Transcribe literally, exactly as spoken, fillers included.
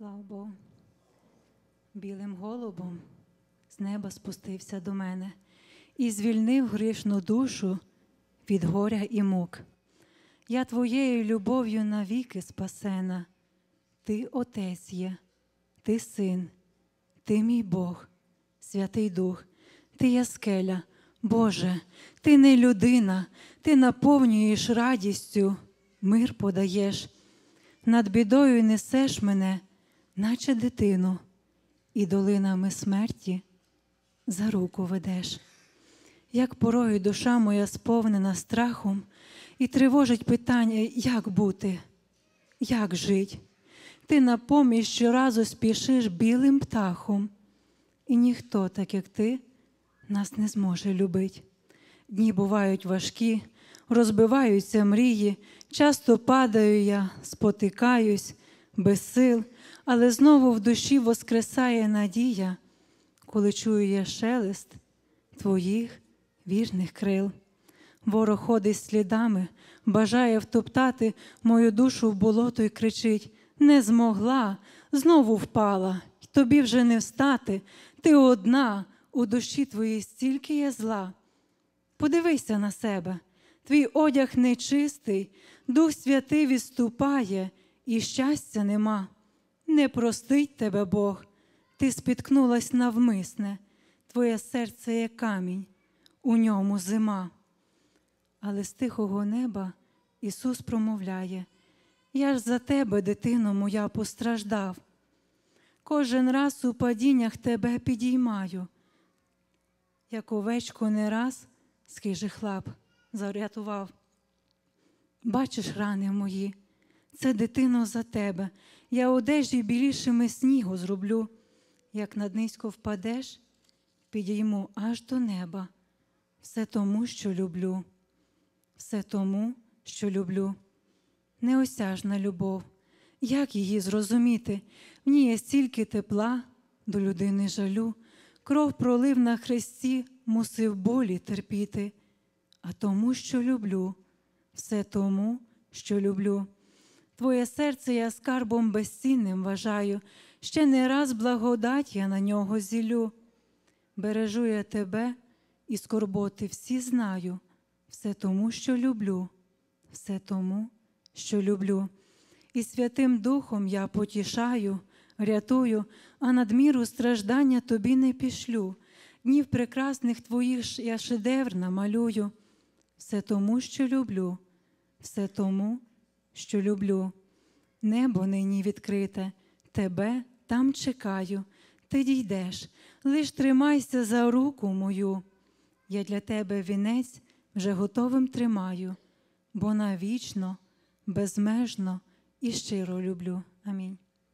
Слава Богу. Білим голубом з неба спустився до мене і звільнив грішну душу від горя і мук. Я твоєю любов'ю навіки спасена. Ти Отець є, ти Син, ти мій Бог, Святий Дух, ти є скеля. Боже, ти не людина, ти наповнюєш радістю, мир подаєш. Над бідою несеш мене, наче дитину, і долинами смерті за руку ведеш. Як порою душа моя сповнена страхом і тривожить питання, як бути, як жить. Ти на поміч щоразу спішиш білим птахом, і ніхто, так як ти, нас не зможе любить. Дні бувають важкі, розбиваються мрії, часто падаю я, спотикаюсь, без сил, але знову в душі воскресає надія, коли чую я шелест твоїх вірних крил. Ворог ходить слідами, бажає втоптати мою душу в болото й кричить: не змогла, знову впала, й тобі вже не встати, ти одна, у душі твоїй стільки є зла. Подивися на себе, твій одяг нечистий, Дух Святий відступає, і щастя нема. Не простить тебе Бог, ти спіткнулась навмисне, твоє серце є камінь, у ньому зима. Але з тихого неба Ісус промовляє: я ж за тебе, дитино моя, постраждав. Кожен раз у падіннях тебе підіймаю, як овечку не раз з хижих лап зарятував. Бачиш рани мої, це, дитино, за тебе. Я одежі білішими снігу зроблю. Як наднизько впадеш, підійму аж до неба. Все тому, що люблю, все тому, що люблю. Неосяжна любов, як її зрозуміти? В ній є стільки тепла, до людини жалю. Кров пролив на хресті, мусив болі терпіти. А тому, що люблю, все тому, що люблю. Твоє серце я скарбом безцінним вважаю, ще не раз благодать я на нього зіллю. Бережу я тебе, і скорботи всі знаю, все тому, що люблю, все тому, що люблю. І Святим Духом я потішаю, рятую, а надміру страждання тобі не пішлю. Днів прекрасних твоїх я шедевр намалюю, все тому, що люблю, все тому, що люблю. Небо нині відкрите, тебе там чекаю, ти дійдеш, лиш тримайся за руку мою. Я для тебе вінець вже готовим тримаю, бо навічно, безмежно і щиро люблю. Амінь.